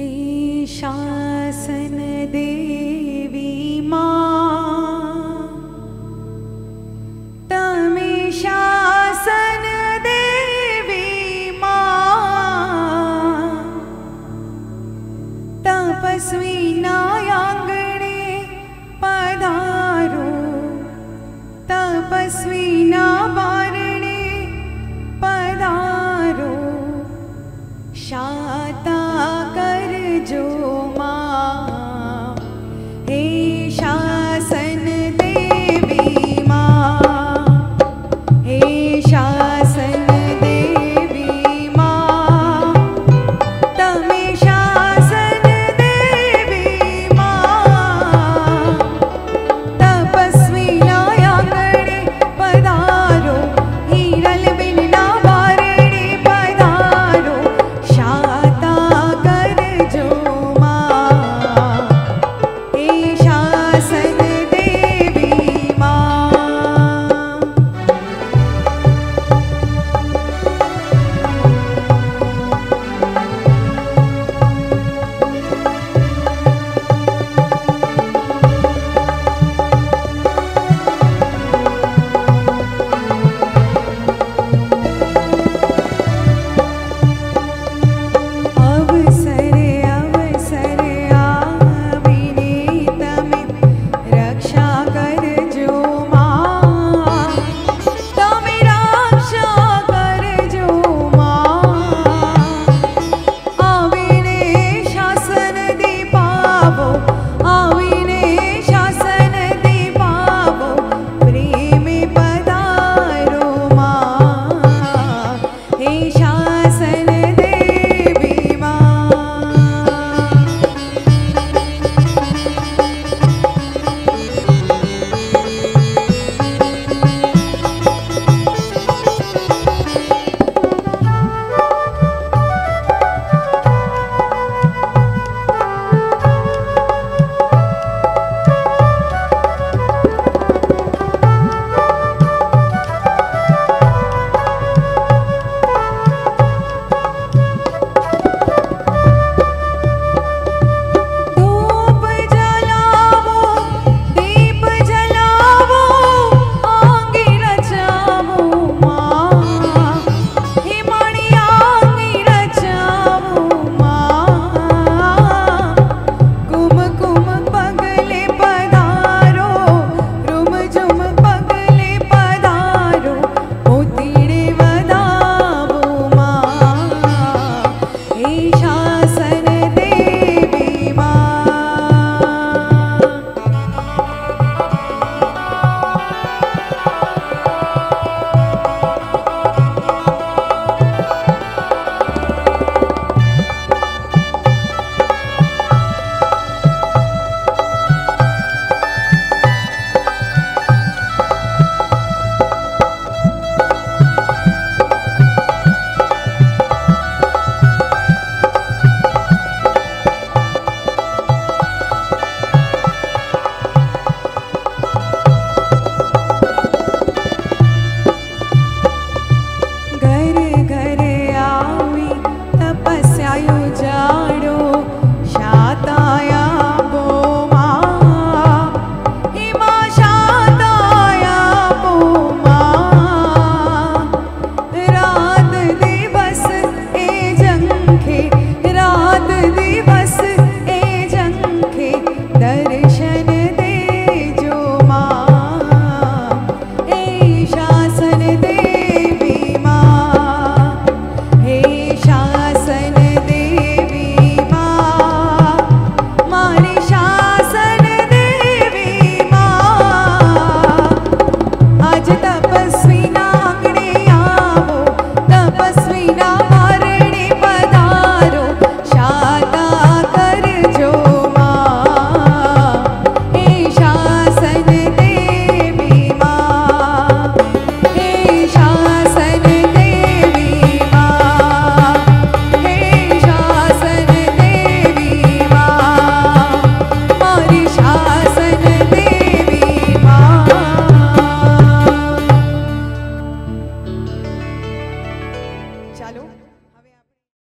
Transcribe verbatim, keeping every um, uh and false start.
हे शासन देवी मां, तमे शासन देवी मां, तपस्वी नायांगणे पधारो, तपस्वी ना बारणे पधारो, शाता करजो मां, हे शासन देवी मां, हे शासन देवी मां, तमे शासन देवी मां, तपस्वी नायांगणे पधारो, हीरल बिन ना बारणे पधारो, शाता करजो मां, हे शासन देवी मां। अवसरे अवसरे आविने तमे रक्षा करजो मां, तमे रक्षा करजो मां, आविने शासन दीपावो, आविने शासन दीपावो, प्रेमे पधारो मां, हे शासन देवी मां। धूप जलावो, दीप जलावो, आंगी रचावो मां, हे मणि आंगी रचावो मां, कुमकुम पगले पधारो, रुम झुम पगले पधारो, मोतीड़े वधावो मां, हे शासन देवी मां। घर घर आवी तपस्या उजाड़ो, शाताया बो मां, हे मां शाताया बो मां, रात दिवस ए जंखे, रात दिवस ए जंखे, दर्शन देजो मां, हे शासन देवी मां, हे शासन देवी मां, मारी शासन देवी मां, आज तपस्वी नांगणे आवो, तपस्वी ना बारणे पधारो, शाता करजो मां, हे शासन देवी मां, हे शासन देवी मां, हे शासन देवी मां, मारी शासन देवी मां। चालो।